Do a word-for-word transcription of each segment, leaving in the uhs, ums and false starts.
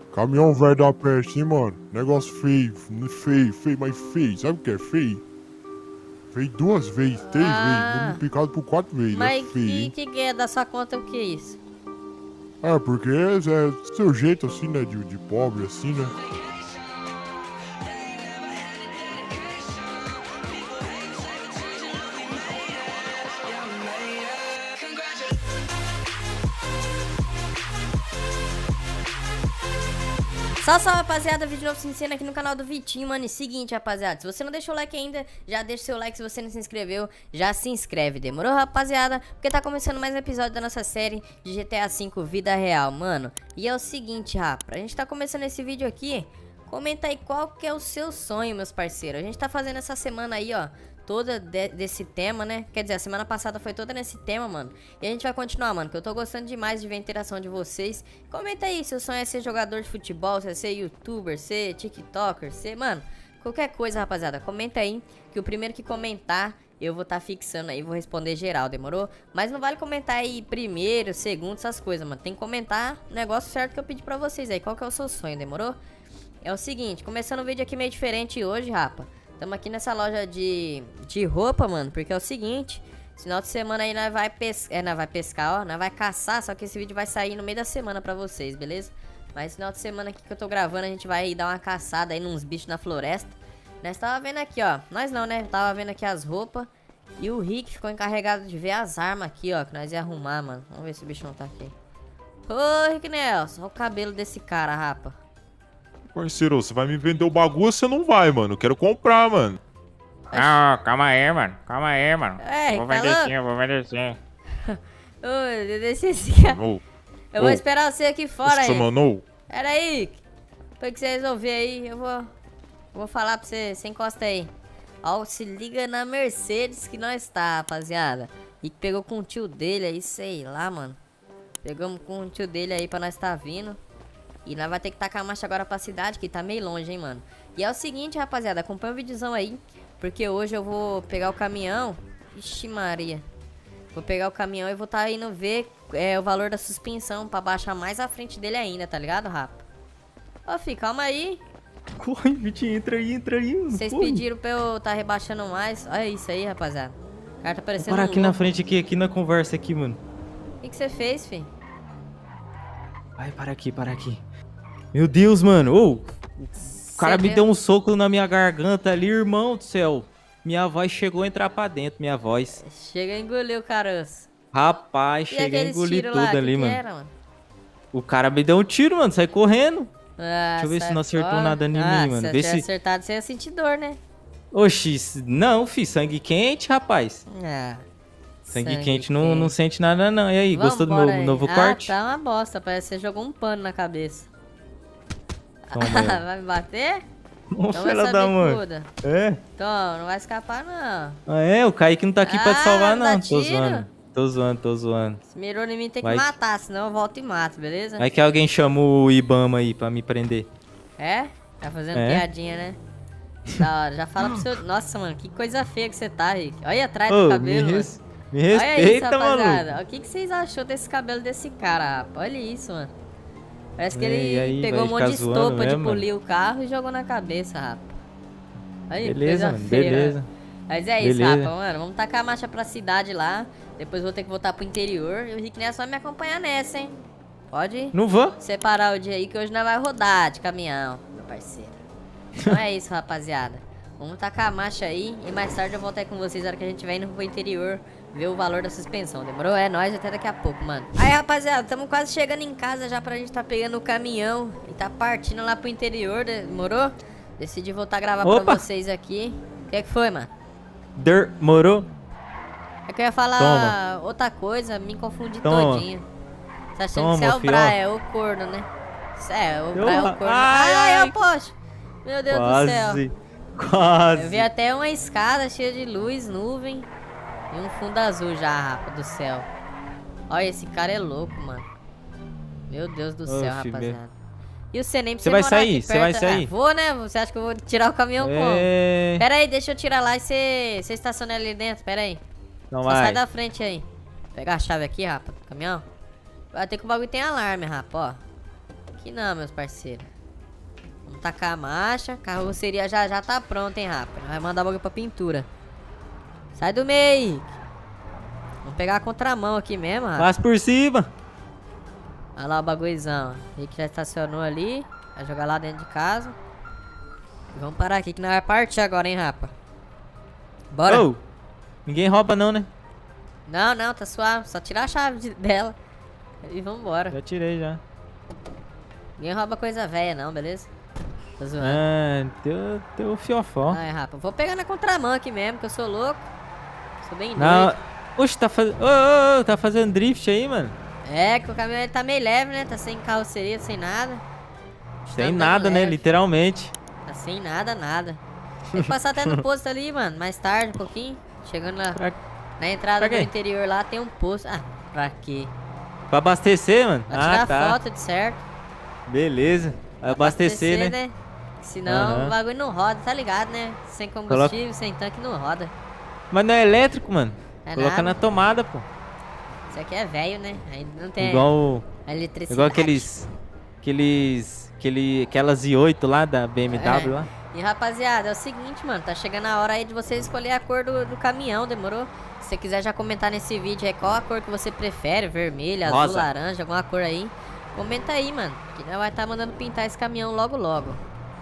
Caminhão velho da peste, hein, mano? Negócio feio, feio, feio, mas feio. Sabe o que é feio? Feio duas vezes, três Ah, vezes, multiplicado por quatro vezes. mas É feio, que, hein? que que é da sua conta o que é isso? É, porque é seu jeito assim, né? De, de pobre, assim, né? Salve, salve, rapaziada, vídeo novo se ensina aqui no canal do Vitinho, mano. E seguinte, rapaziada, se você não deixou o like ainda, já deixa o seu like. Se você não se inscreveu, já se inscreve, demorou, rapaziada? Porque tá começando mais um episódio da nossa série de G T A cinco Vida Real, mano. E é o seguinte, rapa, a gente tá começando esse vídeo aqui. Comenta aí qual que é o seu sonho, meus parceiros. A gente tá fazendo essa semana aí, ó, toda de, desse tema, né? Quer dizer, a semana passada foi toda nesse tema, mano. E a gente vai continuar, mano, que eu tô gostando demais de ver a interação de vocês. Comenta aí, seu sonho é ser jogador de futebol, se é ser youtuber, ser tiktoker, ser... Mano, qualquer coisa, rapaziada, comenta aí, que o primeiro que comentar, eu vou tá fixando aí, vou responder geral, demorou? Mas não vale comentar aí primeiro, segundo, essas coisas, mano. Tem que comentar o negócio certo que eu pedi pra vocês aí. Qual que é o seu sonho, demorou? É o seguinte, começando o vídeo aqui meio diferente hoje, rapa. Tamo aqui nessa loja de, de roupa, mano, porque é o seguinte, final de semana aí nós vai pescar, é, nós vai pescar, ó, nós vai caçar, só que esse vídeo vai sair no meio da semana pra vocês, beleza? Mas final de semana aqui que eu tô gravando, a gente vai dar uma caçada aí nos bichos na floresta. Nós tava vendo aqui, ó, nós não, né, tava vendo aqui as roupas e o Rick ficou encarregado de ver as armas aqui, ó, que nós ia arrumar, mano. Vamos ver se o bicho não tá aqui. Ô, Rick Nelson, olha o cabelo desse cara, rapa. Parceiro, você vai me vender o bagulho ou você não vai, mano? Eu quero comprar, mano. Não, calma aí, mano. Calma aí, mano. É, vou tá vender louco? sim, eu vou vender sim. Ô, deixa esse cara. Ô, Eu vou ô, esperar você aqui fora você aí. manou? Pera aí. Depois que você resolver aí, eu vou, vou falar pra você. Você encosta aí. Ó, se liga na Mercedes que nós tá, rapaziada. E que pegou com o tio dele aí, sei lá, mano. Pegamos com o tio dele aí pra nós tá vindo. E nós vai ter que tacar a marcha agora pra cidade, que tá meio longe, hein, mano. E é o seguinte, rapaziada, acompanha o videozão aí. Porque hoje eu vou pegar o caminhão. Ixi, Maria. Vou pegar o caminhão e vou tá indo ver é, o valor da suspensão pra baixar mais à frente dele ainda, tá ligado, rapa? Ô, fi, calma aí. Corre, Vitinho, entra aí, entra aí. Vocês corre. pediram pra eu tá rebaixando mais. Olha isso aí, rapaziada. O cara tá parecendo Para um aqui na louco. frente, aqui, aqui na conversa aqui, mano. O que que você fez, fi? Vai, para aqui, para aqui. Meu Deus, mano. Ô, o cara Cê me viu? deu um soco na minha garganta ali, irmão do céu. Minha voz chegou a entrar pra dentro, minha voz. Chega a engolir o caroço. Rapaz, E cheguei a aqueles engolir tiros tudo lá, que ali, que mano. era, mano? O cara me deu um tiro, mano, sai correndo. Ah, Deixa eu ver se sai não acertou fora. nada em ah, mim, mano. Se Vê você se... acertado, você ia sentir dor, né? Oxi, não, fi, sangue quente, rapaz. Ah, Sangue, quente, Não, não sente nada, não. E aí, gostou do meu Vambora aí. novo ah, corte? Tá uma bosta, parece que você jogou um pano na cabeça. Toma aí. Vai me bater? Ô, Toma filha essa da mãe. bicuda. É? Toma, não vai escapar não. Ah, é? O Kaique não tá aqui pra te Ah, salvar, dá não. Tô tiro? zoando. Tô zoando, tô zoando. Se mirou em mim tem Vai que que- matar, senão eu volto e mato, beleza? Vai que alguém chamou o Ibama aí pra me prender. É? Tá fazendo É? piadinha, né? Da hora, já fala pro seu... Nossa, mano, que coisa feia que você tá, Rick. Olha atrás Ô, do cabelo, me, mano. res- me Olha isso, respeita, rapaziada. maluco. O que, que vocês achou desse cabelo desse cara, rapaz? Olha isso, mano. Parece que E ele aí, pegou vai um monte de ficar zoando estopa de mesmo, polir o carro e jogou na cabeça, rapaz. Olha que Beleza, coisa mano, feia. beleza. Mas é isso, Beleza. rapaz, mano. Vamos tacar a marcha pra cidade lá. Depois vou ter que voltar pro interior. E o Rick Nelson vai me acompanhar nessa, hein? Pode Não vou? separar o dia aí que hoje nós vai rodar de caminhão, meu parceiro. Então é isso, rapaziada. Vamos tacar a marcha aí e mais tarde eu volto aí com vocês na hora que a gente vai indo pro interior ver o valor da suspensão. Demorou? É nóis, até daqui a pouco, mano. Aí, rapaziada, estamos quase chegando em casa já pra gente tá pegando o caminhão e tá partindo lá pro interior, demorou? Decidi voltar a gravar Opa! pra vocês aqui. O que é que foi, mano? Demorou? É que eu ia falar outra coisa, me confundi Toma. todinho. Tá achando Toma, que você é o fiel. Bra, é o corno, né? Cê É, o Eu- Bra é o corno. Ai, Ai, ai, ai. eu, poxa. Meu Deus do céu. Quase. Quase. Eu vi até uma escada cheia de luz, nuvem e um fundo azul já, rapa, do céu. Olha, esse cara é louco, mano. Meu Deus do céu, Ô, filho, rapaziada. E o C nem Você vai sair? Você vai sair? Ah, vou, né? Você acha que eu vou tirar o caminhão como? É... Pera aí, deixa eu tirar lá e você você estaciona ali dentro, pera aí. Não Só sai vai. da frente aí. Vou pegar a chave aqui, rapa, do caminhão. Vai ter que o bagulho tem alarme, rapa, ó. Que que não, meus parceiros. Vamos tacar a marcha. A carroceria já já tá pronta, hein, rapaz. Vai mandar o bagulho pra pintura. Sai do meio. Vamos pegar a contramão aqui mesmo, rapaz. Passa por cima. Olha lá o bagulhozão. Ele que já estacionou ali. Vai jogar lá dentro de casa. E vamos parar aqui que nós vai partir agora, hein, rapa. Bora. Ô, ninguém rouba não, né? Não, não, tá suave. Só tirar a chave de- dela. E vambora. Já tirei já. Ninguém rouba coisa velha não, beleza? Tô zoando. Ah, teu, teu fiofó. Ai, rapa. Vou pegar na contramão aqui mesmo, que eu sou louco. Sou bem Não. doido. Oxe, tá fazendo. Ô, ô, ô, tá fazendo drift aí, mano? É, que o caminhão ele tá meio leve, né? Tá sem carroceria, sem nada. Sem andando nada, né? leve. Literalmente. Tá sem nada, nada. Tem que passar até no posto ali, mano. Mais tarde, um pouquinho. Chegando lá. Pra, Na entrada Pra do quê? interior lá tem um posto. Ah, pra quê? pra abastecer, mano? Pra tirar Ah, tá. foto de certo. Beleza. Vai abastecer, né? Senão Aham. o bagulho não roda, tá ligado, né? Sem combustível, sem tanque não roda. Mas não é elétrico, mano. É Coloca nada. na tomada, pô. Isso aqui é velho, né? Aí não tem Igual, a eletricidade. igual aqueles. Aqueles. Aquele, aquelas i oito lá da B M W É. lá. E rapaziada, é o seguinte, mano, tá chegando a hora aí de você escolher a cor do, do caminhão, demorou? Se você quiser já comentar nesse vídeo aí qual a cor que você prefere, vermelho, azul, Rosa. laranja, alguma cor aí, comenta aí, mano, que nós vai estar mandando pintar esse caminhão logo logo.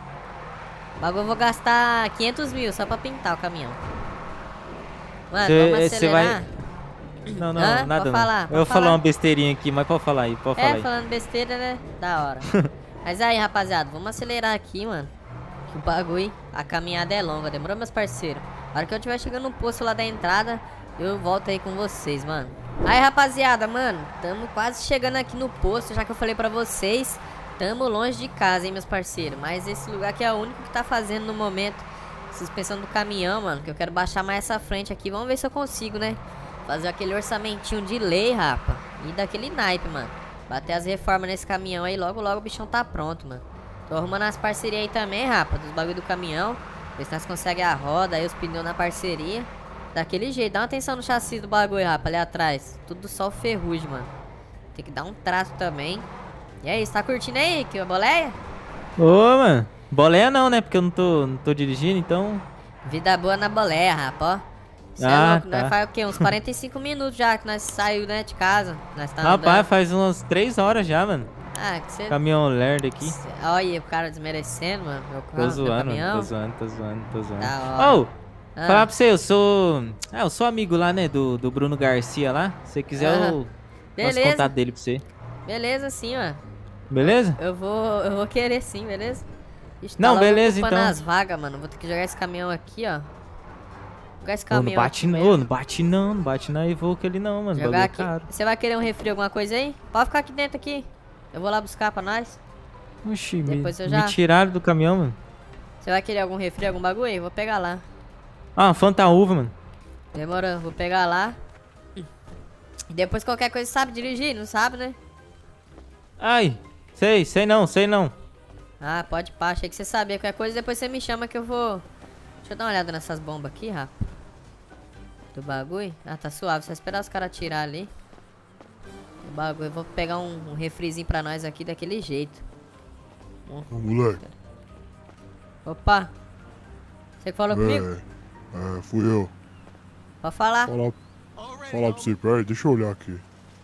O bagulho eu vou gastar quinhentos mil só pra pintar o caminhão. Mano, Cê- vamos cê acelerar? Não, não, Hã? nada Pode não. falar, Eu pode vou falar falar. uma besteirinha aqui, mas pode falar aí, pode falar É, aí. falando besteira, né? Da hora. Mas aí, rapaziada, vamos acelerar aqui, mano. Que o bagulho, a caminhada é longa, demorou, meus parceiros? A hora que eu estiver chegando no posto lá da entrada, eu volto aí com vocês, mano. Aí, rapaziada, mano, tamo quase chegando aqui no posto, já que eu falei pra vocês, tamo longe de casa, hein, meus parceiros. Mas esse lugar aqui é o único que tá fazendo no momento suspensão do caminhão, mano, que eu quero baixar mais essa frente aqui. Vamos ver se eu consigo, né? Fazer aquele orçamentinho de lei, rapa. E daquele naipe, mano. Bater as reformas nesse caminhão aí, logo logo o bichão tá pronto, mano. Tô arrumando as parcerias aí também, rapa, dos bagulho do caminhão. Ver se nós conseguimos a roda aí, os pneus na parceria. Daquele jeito, dá uma atenção no chassi do bagulho, rapa, ali atrás. Tudo só ferrugem, mano. Tem que dar um traço também. E aí, você tá curtindo aí, que a boleia? Ô, mano. Boleia não, né? Porque eu não tô, não tô dirigindo, então. Vida boa na boleia, rapa, ó. Cê é Ah, louco, tá. nós faz o quê? Uns quarenta e cinco minutos já que nós saiu, né, de casa. Nós tá Rapaz, andando. faz umas três horas já, mano. Ah, que você... Caminhão lerdo aqui. Olha o cara desmerecendo, mano. Meu carro, Tô meu zoando, caminhão. tô zoando, tô zoando, tô zoando. Da hora. Ô, Ah. falar pra você, eu sou. Ah, eu sou amigo lá, né? Do, do Bruno Garcia lá. Se você quiser, Aham. eu passo Beleza. o contato dele pra você. Beleza, sim, ó. Beleza? Eu vou, eu vou querer sim, beleza? Ixi, tá Não, logo beleza, ocupando então. as vagas, mano. Vou ter que jogar esse caminhão aqui, ó. Jogar esse Ô, não caminhão bate aqui não, mesmo. ô, não bate não, não bate na Evoque ali não, mano. Jogar Bagulho é aqui. caro. Você vai querer um refri, alguma coisa aí? Pode ficar aqui dentro aqui. Eu vou lá buscar pra nós. Oxi, me, Depois eu já- me tiraram do caminhão, mano. Você vai querer algum refri, algum bagulho aí? Vou pegar lá. Ah, Fanta Uva, mano. Demorou, vou pegar lá. E depois qualquer coisa sabe dirigir, não sabe, né? Ai, sei, sei não, sei não. Ah, pode pá, achei que você sabia qualquer coisa, depois você me chama que eu vou... Deixa eu dar uma olhada nessas bombas aqui, Rafa. Do bagulho. Ah, tá suave, só esperar os caras tirar ali. O bagulho, eu vou pegar um, um refrizinho pra nós aqui daquele jeito. Ô, moleque. Opa! Você que falou comigo? É, é, fui eu. Pode falar. Falar, falar pra você, peraí, deixa eu olhar aqui.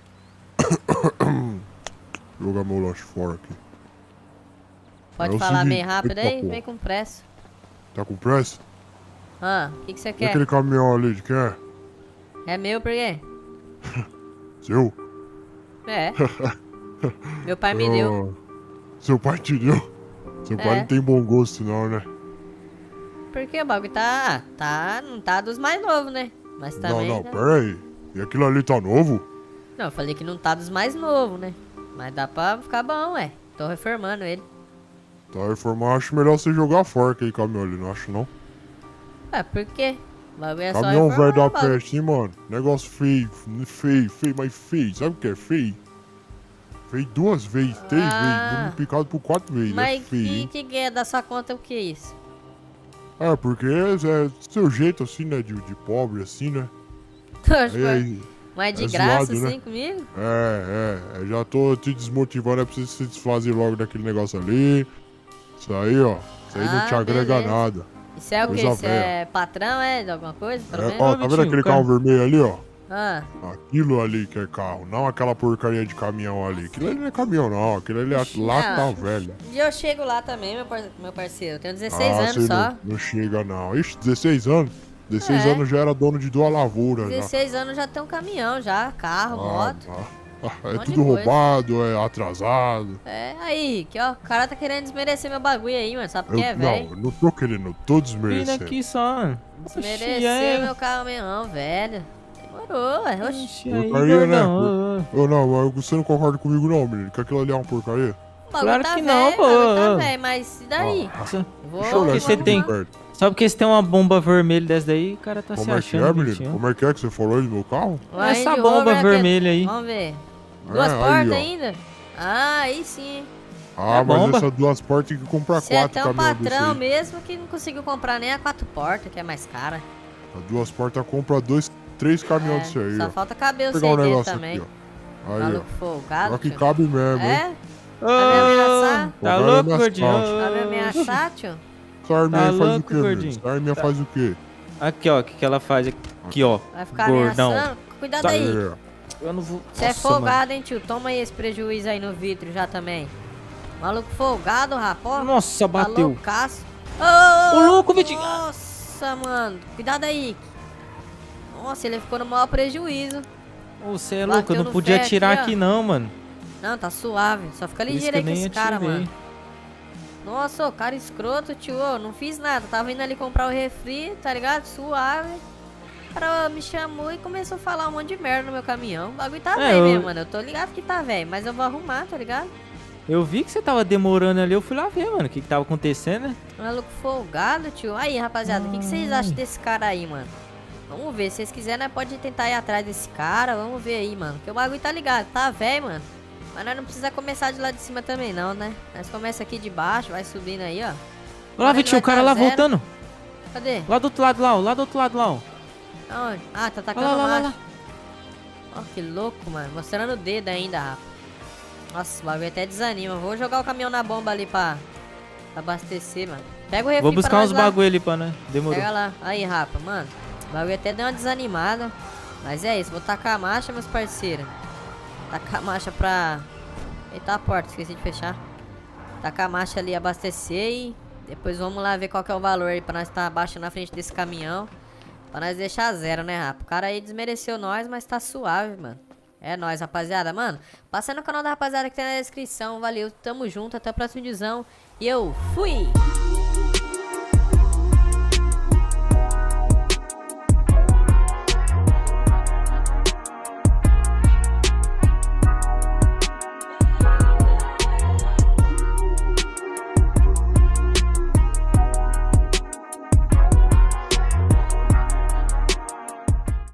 Jogar meu lanche fora aqui. Pode é o falar seguinte, meio rápido eita aí, porra. vem com pressa. Tá com pressa? Ah, o que, que você E quer? aquele caminhão ali, de quem é? É meu por quê? Seu? É. Meu pai me deu. Ah, seu pai te deu? Seu pai É. não tem bom gosto não, né? Porque o bagulho tá. Tá. Não tá dos mais novos, né? Mas também. não, não, né? peraí. E aquilo ali tá novo? Não, eu falei que não tá dos mais novos, né? Mas dá pra ficar bom, ué. Tô reformando ele. Tá reformado, acho melhor você jogar fora aquele caminhão ali, não acho não? Ué, por quê? O bagulho é só Caminhão reformar, velho da o bagulho. peste, hein, mano? Negócio feio, feio, feio, mas feio. Sabe o que é feio? Feio duas vezes, três Ah. vezes, multiplicado por quatro vezes. É Mas feio, que, hein? que que é da sua conta o que é isso? É, porque é, é seu jeito assim, né? De, de pobre, assim, né? Oxe, Aí, mas- aí, Mas de É graça, zoado, né? assim, comigo? É, é, eu já tô te desmotivando, é pra você se desfazer logo daquele negócio ali. Isso aí, ó. Isso aí não Ah, te agrega beleza. nada. Isso é o quê? Coisa Isso é patrão, é? De alguma coisa? Pelo É, menos? ó, Ô, tá vendo Vitinho, aquele cara. carro vermelho ali, ó? Ah, Aquilo ali que é carro, não aquela porcaria de caminhão ali. Aquilo ali não é caminhão, não. Aquilo ali é lata não. velha. e eu chego lá também, meu, par- meu parceiro. Eu tenho dezesseis Ah, anos você só. não, não chega, não. Ixi, dezesseis anos? dezesseis É. anos já era dono de duas lavouras, já. dezesseis anos já tem um caminhão, já. Carro, Ah, moto. ah, ah, é monte de tudo coisa. roubado, é atrasado. É, aí, que ó, o cara tá querendo desmerecer meu bagulho aí, mano. Sabe Eu, porque é não, velho? eu não tô querendo, eu tô Vindo desmerecendo. aqui só, mano. Oxi, Desmerecer é. meu caminhão, velho. Demorou, ué. Oxi. Oxi, aí, Porcaria, né? gordão. ô, ô. Eu não, mas você não concorda comigo não, menino. Que aquilo ali é uma porcaria. O bagulho Claro tá que velho, não, o pô. bagulho tá velho, mas e daí? Nossa. Vou, Deixa eu olhar vou que você aqui tem? arrumar. perto. Só porque você tem uma bomba vermelha dessa daí, o cara tá Como se é que achando, é, menino? bonitinho. Como é que é que você falou aí do meu carro? Uma Essa Range bomba Rover, vermelha aí. Vamos ver. Duas É, aí, portas ó. ainda? Ah, aí sim. Ah, É mas bomba? essas duas portas tem que comprar Você é quatro até um caminhões desse patrão aí. mesmo que não conseguiu comprar nem a quatro portas, que é mais cara. As duas portas compra dois, três caminhões desse É, aí, só ó. falta caber o Vou pegar um C D negócio também. aqui, ó. Aí, Maluco ó. folgado. Pior que tio. cabe mesmo, hein? É? Ô, Vai me ameaçar? tá Agora louco, é gordinho? minhas Ô, Vai me ô, ô. ameaçar, tio? Essa arminha Tá aí faz o louco, quê, menino? gordinho? Essa arminha Tá. faz o quê? Aqui, ó, o que, que ela faz aqui, ó. Vai ficar Gordão. ameaçando? Cuidado Tá. aí. É. Eu não vou. Você é Nossa, folgado, hein, tio? Toma aí esse prejuízo aí no vidro já também. Maluco folgado, rapaz. mano. Nossa, Tá bateu. loucaço. Ô, Ô, louco, Vitinho. Nossa, mano. Cuidado aí. Nossa, ele ficou no maior prejuízo. Ô, você é Bateu louco, eu não no podia pé atirar aqui, ó. aqui não, mano. Não, tá suave. Só fica Por isso ligeiro que aí eu com nem esse cara, atirei. mano. Nossa, ô, cara escroto, tio. Ô, não fiz nada. Tava indo ali comprar o refri, tá ligado? Suave. O cara me chamou e começou a falar um monte de merda no meu caminhão. O bagulho tá É, velho eu- mesmo, mano. Eu tô ligado que tá velho, mas eu vou arrumar, tá ligado? Eu vi que você tava demorando ali, eu fui lá ver, mano, o que que tava acontecendo, né? Maluco folgado, tio. Aí, rapaziada, o que, que vocês Ai. acham desse cara aí, mano? Vamos ver, se vocês quiserem, né, pode tentar ir atrás desse cara. Vamos ver aí, mano. Porque o bagulho tá ligado, tá velho, mano. Mas nós não precisa começar de lá de cima também, não, né? Nós começa aqui de baixo, vai subindo aí, ó. Olha lá, Agora Vitinho, ele o cara vai lá dar zero. voltando. Cadê? Lá do outro lado lá, ó, lá do outro lado lá, ó. Aonde? Ah, tá Olha atacando lá, o lá, lá, macho. lá. Ó, que louco, mano. Mostrando o dedo ainda, rapaz. Nossa, o bagulho até desanima. Vou jogar o caminhão na bomba ali pra, pra abastecer, mano. Pega o refri Vou pra buscar nós uns lá. bagulho ali pra, né? Demorou. Pega lá. Aí, rapa, mano. O bagulho até deu uma desanimada. Mas é isso, vou tacar a marcha, meus parceiros. Tacar a marcha pra... Eita, a porta, esqueci de fechar. Tacar a marcha ali, abastecer e... Depois vamos lá ver qual que é o valor aí pra nós estar abaixo na frente desse caminhão. Pra nós deixar zero, né, rapa? O cara aí desmereceu nós, mas tá suave, mano. É nóis, rapaziada. Mano, passa no canal da rapaziada que tem na descrição. Valeu, tamo junto, até o próximo vídeozão. E eu fui!